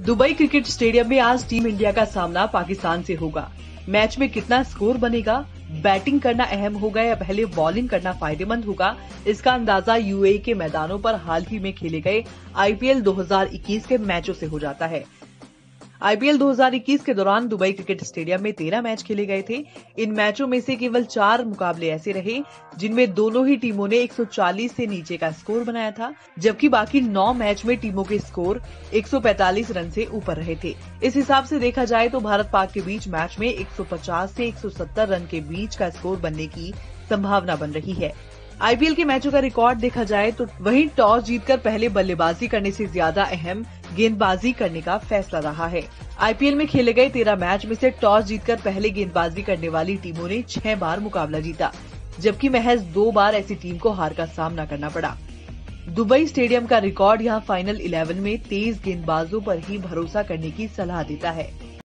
Dubai cricket stadium में आज team India का सामना पाकिस्तान से होगा। मैच में कितना स्कोर बनेगा, बैटिंग करना अहम होगा या पहले बॉलिंग करना फायदेमंद होगा, इसका अंदाजा यूएई के मैदानों पर हाल ही में खेले गए आईपीएल 2021 के मैचों से हो जाता है। आईपीएल 2021 के दौरान दुबई क्रिकेट स्टेडियम में 13 मैच खेले गए थे। इन मैचों में से केवल 4 मुकाबले ऐसे रहे जिनमें दोनों ही टीमों ने 140 से नीचे का स्कोर बनाया था, जबकि बाकी 9 मैच में टीमों के स्कोर 145 रन से ऊपर रहे थे। इस हिसाब से देखा जाए तो भारत पाक के बीच मैच में 150 से 170 रन के बीच का स्कोर बनने की संभावना बन रही है। आईपीएल के मैचों का रिकॉर्ड देखा जाए तो वहीं टॉस जीतकर पहले बल्लेबाजी करने से ज्यादा अहम गेंदबाजी करने का फैसला रहा है। आईपीएल में खेले गए 13 मैच में से टॉस जीतकर पहले गेंदबाजी करने वाली टीमों ने 6 बार मुकाबला जीता, जबकि महज 2 बार ऐसी टीम को हार का सामना करना पड़ा। दुबई स्टेडियम का रिकॉर्ड यहां फाइनल 11 में तेज गेंदबाजों पर ही भरोसा करने की सलाह देता है।